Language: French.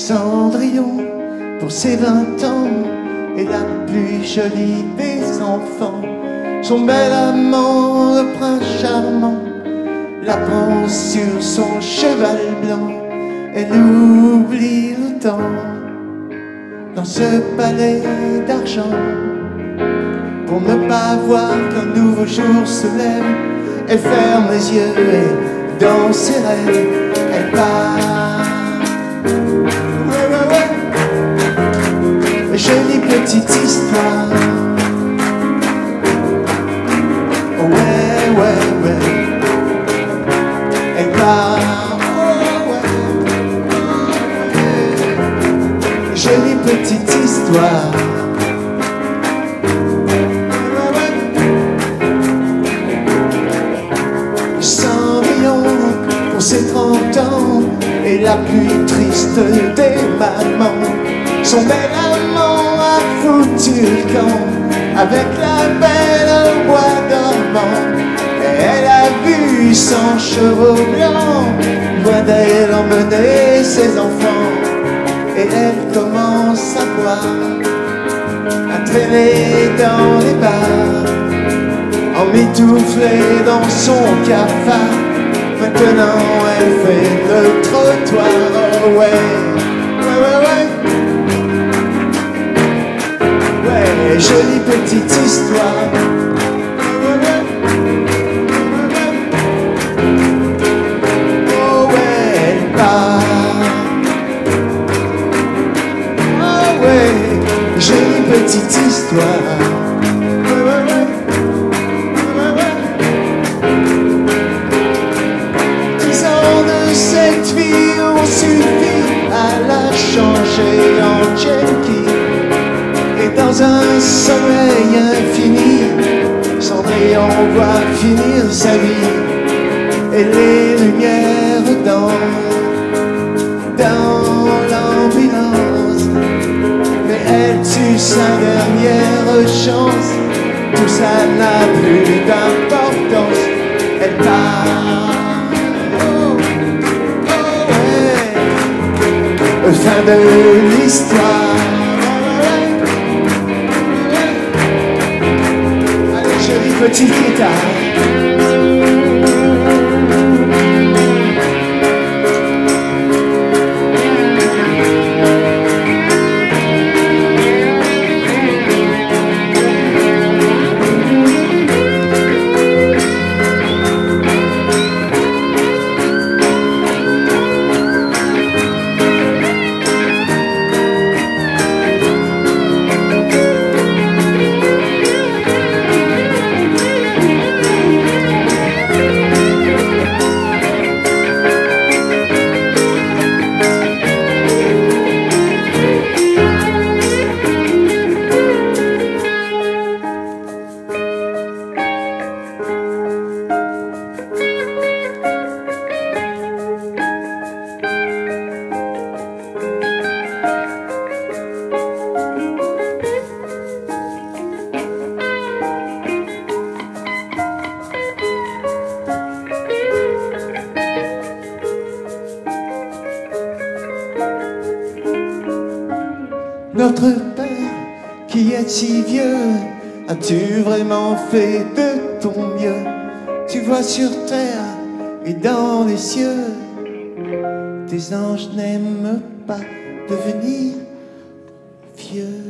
Cendrillon, pour ses 20 ans, est la plus jolie des enfants. Son bel amant, le prince charmant, la prend sur son cheval blanc. Elle oublie le temps dans ce palais d'argent. Pour ne pas voir qu'un nouveau jour se lève, elle ferme les yeux et dans ses rêves, elle part. Ouais, ouais, ouais. Jolie petite histoire. Ouais, ouais, ouais. Elle part. Oh, ouais. Jolie petite histoire. Ses 30 ans est la plus triste des mamans. Son bel amant a foutu le camp avec la belle au bois dormant. Et elle a vu son chevaux blanc loin d'elle emmener ses enfants. Et elle commence à boire, à traîner dans les bars, emmitouflée dans son cafard. Maintenant elle fait le trottoir, oh ouais, ouais, ouais, ouais. Ouais, jolie petite histoire. Oh ouais, elle part. Oh ouais, jolie petite histoire. Cette vie, on suffit à la changer en junkie. Et dans un sommeil infini, Cendrillon voit finir sa vie. Et les lumières dans l'ambulance. Mais elle tue sa dernière chance. Tout ça n'a plus d'importance. Elle part. Fin de l'histoire. Allez, jolie petite guitare. Notre Père qui est si vieux, as-tu vraiment fait de ton mieux? Tu vois sur terre et dans les cieux, tes anges n'aiment pas devenir vieux.